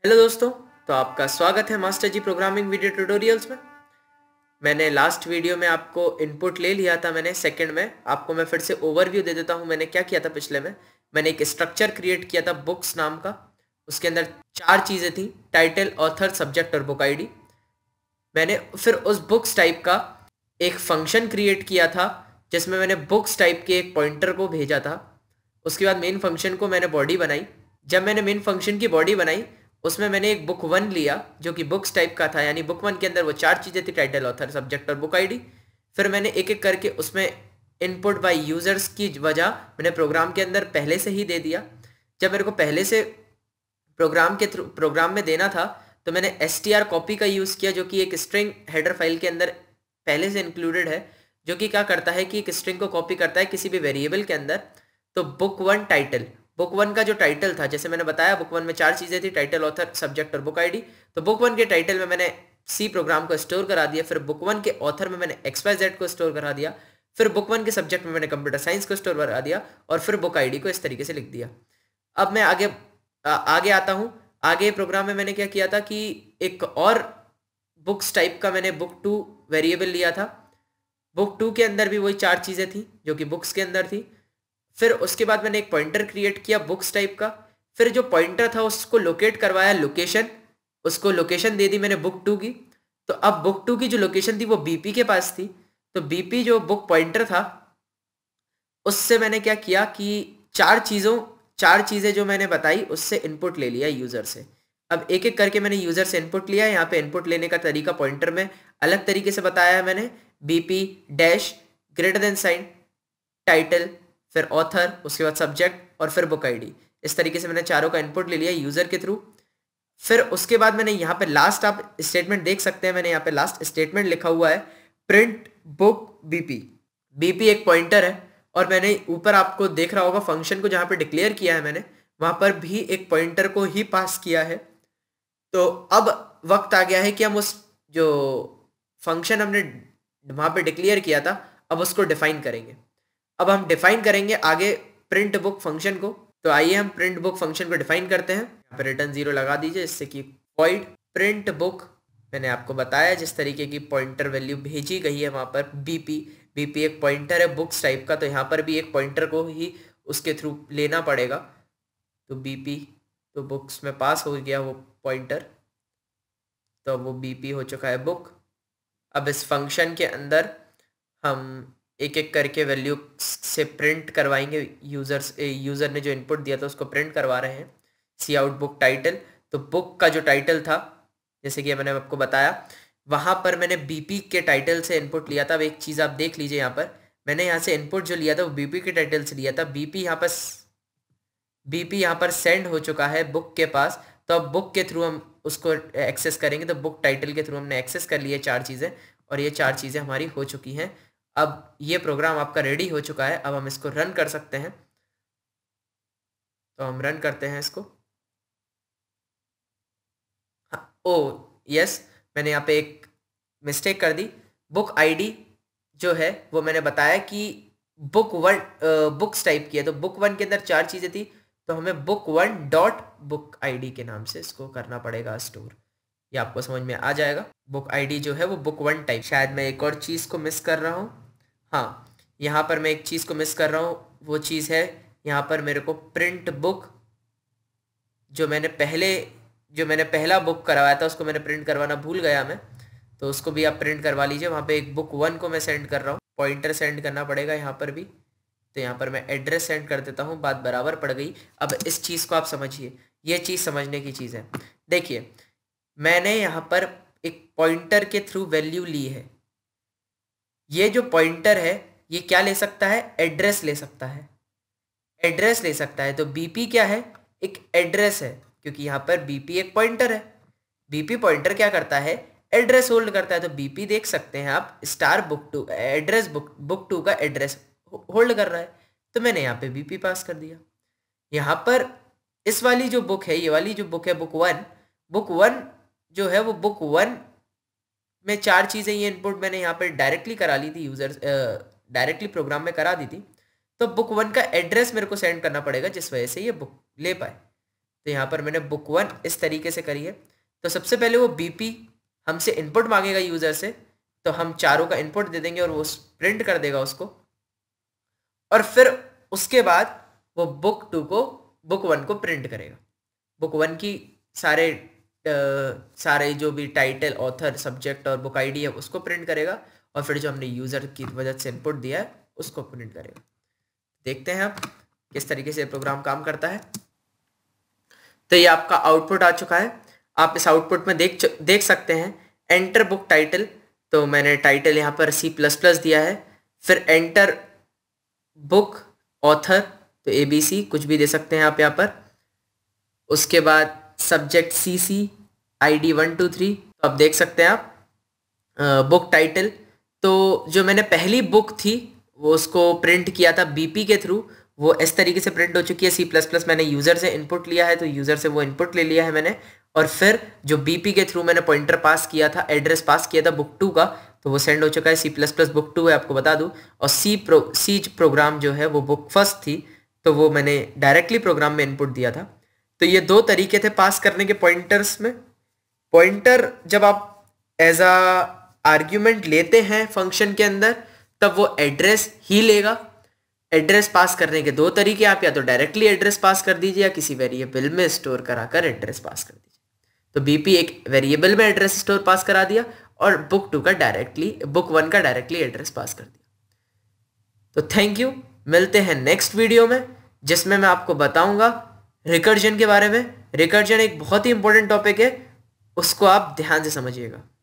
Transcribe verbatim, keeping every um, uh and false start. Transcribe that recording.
Hello दोस्तों, तो आपका स्वागत है master ji programming video tutorials में। मैंने लास्ट वीडियो में आपको इनपुट ले लिया था। मैंने सेकंड में आपको मैं फिर से ओवरव्यू दे देता हूं। मैंने क्या किया था पिछले में, मैंने एक स्ट्रक्चर क्रिएट किया था बुक्स नाम का। उसके अंदर चार चीज़ें थी, टाइटल, ऑथर, सब्जेक्ट और बुक आईडी। मैंने फिर उस बुक्स टाइप का एक फंक्शन क्रिएट किया था जिसमें मैंने बुक्स टाइप के एक पॉइंटर को भेजा था। उसके बाद मेन फंक्शन को मैंने बॉडी बनाई। जब मैंने मेन फंक्शन की बॉडी बनाई उसमें मैंने एक बुक वन लिया जो कि बुक्स टाइप का था, यानी बुक वन के अंदर वो चार चीज़ें थी, टाइटल, ऑथर, सब्जेक्ट और बुक आईडी। फिर मैंने एक एक करके उसमें इनपुट बाय यूजर्स की वजह मैंने प्रोग्राम के अंदर पहले से ही दे दिया। जब मेरे को पहले से प्रोग्राम के थ्रू प्रोग्राम में देना था तो मैंने एस टी आर कॉपी का यूज़ किया, जो कि एक स्ट्रिंग हेडर फाइल के अंदर पहले से इंक्लूडेड है, जो कि क्या करता है कि एक स्ट्रिंग को कॉपी करता है किसी भी वेरिएबल के अंदर। तो book one title, book one का जो टाइटल था, जैसे मैंने बताया बुक वन में चार चीज़ें थी, टाइटल, ऑथर, सब्जेक्ट और बुक आईडी। तो बुक वन के टाइटल में मैंने सी प्रोग्राम को स्टोर करा दिया। फिर बुक वन के ऑथर में मैंने एक्स वाई जेड को स्टोर करा दिया। फिर बुक वन के सब्जेक्ट में मैंने कंप्यूटर साइंस को स्टोर करा दिया और फिर बुक आईडी को इस तरीके से लिख दिया। अब मैं आगे आ, आगे आता हूँ। आगे प्रोग्राम में मैंने क्या किया था कि एक और बुक्स टाइप का मैंने बुक टू वेरिएबल लिया था। बुक टू के अंदर भी वही चार चीज़ें थी जो कि बुक्स के अंदर थी। फिर उसके बाद मैंने एक पॉइंटर क्रिएट किया बुक्स टाइप का। फिर जो पॉइंटर था उसको लोकेट करवाया, लोकेशन, उसको लोकेशन दे दी मैंने बुक टू की। तो अब बुक टू की जो लोकेशन थी वो बीपी के पास थी। तो बीपी जो बुक पॉइंटर था उससे मैंने क्या किया कि चार चीज़ों चार चीज़ें जो मैंने बताई उससे इनपुट ले लिया यूज़र से। अब एक एक करके मैंने यूज़र से इनपुट लिया। यहाँ पे इनपुट लेने का तरीका पॉइंटर में अलग तरीके से बताया है मैंने। BP dash greater than sign, title, फिर ऑथर, उसके बाद सब्जेक्ट और फिर बुक आईडी। इस तरीके से मैंने चारों का इनपुट ले लिया यूज़र के थ्रू। फिर उसके बाद मैंने यहाँ पे लास्ट आप स्टेटमेंट देख सकते हैं। मैंने यहाँ पे लास्ट स्टेटमेंट लिखा हुआ है प्रिंट बुक बीपी। बीपी एक पॉइंटर है और मैंने ऊपर आपको देख रहा होगा फंक्शन को जहाँ पे डिक्लेयर किया है मैंने, वहाँ पर भी एक पॉइंटर को ही पास किया है। तो अब वक्त आ गया है कि हम उस जो फंक्शन हमने वहाँ पे डिक्लेयर किया था अब उसको डिफाइन करेंगे। अब हम डिफाइन करेंगे आगे प्रिंट बुक फंक्शन को। तो आइए हम प्रिंट बुक फंक्शन को डिफाइन करते हैं। यहाँ पर रिटर्न जीरो लगा दीजिए जिससे कि वॉइड प्रिंट बुक, मैंने आपको बताया जिस तरीके की पॉइंटर वैल्यू भेजी गई है वहाँ पर बीपी। बीपी एक पॉइंटर है बुक्स टाइप का, तो यहाँ पर भी एक पॉइंटर को ही उसके थ्रू लेना पड़ेगा। तो बीपी तो बुक्स में पास हो गया वो पॉइंटर, तो वो बीपी हो चुका है बुक। अब इस फंक्शन के अंदर हम एक एक करके वैल्यू से प्रिंट करवाएंगे। यूज़र्स यूज़र ने जो इनपुट दिया था उसको प्रिंट करवा रहे हैं। सी आउट बुक टाइटल, तो बुक का जो टाइटल था जैसे कि मैंने आपको बताया वहाँ पर मैंने बीपी के टाइटल से इनपुट लिया था। अब एक चीज़ आप देख लीजिए, यहाँ पर मैंने यहाँ से इनपुट जो लिया था वो बीपी के टाइटल से लिया था। बीपी यहाँ पर बीपी यहाँ पर सेंड हो चुका है बुक के पास। तो अब बुक के थ्रू हम उसको एक्सेस करेंगे। तो बुक टाइटल के थ्रू हमने एक्सेस कर लिए चार चीज़ें और ये चार चीज़ें हमारी हो चुकी हैं। अब ये प्रोग्राम आपका रेडी हो चुका है। अब हम इसको रन कर सकते हैं। तो हम रन करते हैं इसको। हाँ, ओ यस, मैंने यहाँ पे एक मिस्टेक कर दी। बुक आईडी जो है वो मैंने बताया कि बुक वन बुक्स टाइप की है। तो बुक वन के अंदर चार चीज़ें थी, तो हमें book one dot book ID के नाम से इसको करना पड़ेगा स्टोर। ये आपको समझ में आ जाएगा। बुक आईडी जो है वो बुक वन टाइप। शायद मैं एक और चीज़ को मिस कर रहा हूँ। हाँ, यहाँ पर मैं एक चीज़ को मिस कर रहा हूँ। वो चीज़ है यहाँ पर मेरे को प्रिंट बुक, जो मैंने पहले जो मैंने पहला बुक करवाया था उसको मैंने प्रिंट करवाना भूल गया मैं। तो उसको भी आप प्रिंट करवा लीजिए। वहाँ पे एक बुक वन को मैं सेंड कर रहा हूँ, पॉइंटर सेंड करना पड़ेगा यहाँ पर भी। तो यहाँ पर मैं एड्रेस सेंड कर देता हूँ, बात बराबर पड़ गई। अब इस चीज़ को आप समझिए, ये चीज़ समझने की चीज़ है। देखिए, मैंने यहाँ पर एक पॉइंटर के थ्रू वैल्यू ली है। ये जो पॉइंटर है ये क्या ले सकता है, एड्रेस ले सकता है, एड्रेस ले सकता है। तो बीपी क्या है, एक एड्रेस है, क्योंकि यहाँ पर बीपी एक पॉइंटर है। बीपी पॉइंटर क्या करता है, एड्रेस होल्ड करता है। तो बीपी देख सकते हैं आप, star book two address book book two का एड्रेस होल्ड कर रहा है। तो मैंने यहाँ पे बीपी पास कर दिया। यहाँ पर इस वाली जो बुक है, ये वाली जो बुक है बुक वन, बुक वन जो है वो बुक वन में चार चीज़ें, ये इनपुट मैंने यहाँ पर डायरेक्टली करा ली थी, यूजर डायरेक्टली प्रोग्राम में करा दी थी। तो बुक वन का एड्रेस मेरे को सेंड करना पड़ेगा जिस वजह से ये बुक ले पाए। तो यहाँ पर मैंने बुक वन इस तरीके से करी है। तो सबसे पहले वो बीपी हमसे इनपुट मांगेगा यूजर से, तो हम चारों का इनपुट दे देंगे और वो प्रिंट कर देगा उसको, और फिर उसके बाद वो बुक टू को बुक वन को प्रिंट करेगा। बुक वन की सारे आ, सारे जो भी टाइटल, ऑथर, सब्जेक्ट और बुक आईडी है उसको प्रिंट करेगा, और फिर जो हमने यूजर की वजह से इनपुट दिया है उसको प्रिंट करेगा। देखते हैं अब किस तरीके से प्रोग्राम काम करता है। तो ये आपका आउटपुट आ चुका है। आप इस आउटपुट में देख देख सकते हैं एंटर बुक टाइटल, तो मैंने टाइटल यहाँ पर सी प्लस प्लस दिया है। फिर एंटर बुक ऑथर, तो ए बी सी कुछ भी दे सकते हैं आप यहाँ पर। उसके बाद subject C C, I D one two three, तो आप देख सकते हैं आप बुक टाइटल। तो जो मैंने पहली बुक थी वो उसको प्रिंट किया था बीपी के थ्रू, वो इस तरीके से प्रिंट हो चुकी है। सी प्लस प्लस मैंने यूज़र से इनपुट लिया है, तो यूज़र से वो इनपुट ले लिया है मैंने, और फिर जो बीपी के थ्रू मैंने पॉइंटर पास किया था, एड्रेस पास किया था बुक टू का, तो वो सेंड हो चुका है। C plus plus book two है, आपको बता दूं। और सी प्रो सी प्रोग्राम जो है वो बुक फर्स्ट थी, तो वो मैंने डायरेक्टली प्रोग्राम में इनपुट दिया था। तो ये दो तरीके थे पास करने के पॉइंटर्स में। पॉइंटर जब आप एज आ आर्ग्यूमेंट लेते हैं फंक्शन के अंदर, तब वो एड्रेस ही लेगा। एड्रेस पास करने के दो तरीके, आप या तो डायरेक्टली एड्रेस पास कर दीजिए या किसी वेरिएबल में स्टोर कराकर एड्रेस पास कर दीजिए। तो बीपी एक वेरिएबल में एड्रेस स्टोर पास करा दिया, और बुक टू का डायरेक्टली बुक वन का डायरेक्टली एड्रेस पास कर दिया। तो थैंक यू, मिलते हैं नेक्स्ट वीडियो में जिसमें मैं आपको बताऊंगा रिकर्जन के बारे में। रिकर्जन एक बहुत ही इंपॉर्टेंट टॉपिक है, उसको आप ध्यान से समझिएगा।